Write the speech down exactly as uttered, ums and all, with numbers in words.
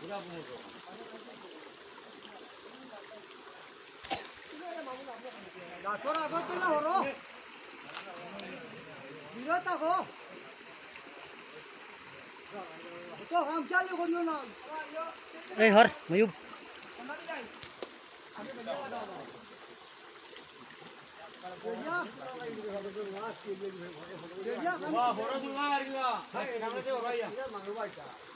Ahora agosto la borró. Virata go. तो हम क्या ले करियो ना ए हर मयूब वाह होरो दुआ यार वाह सामने से हो रहा है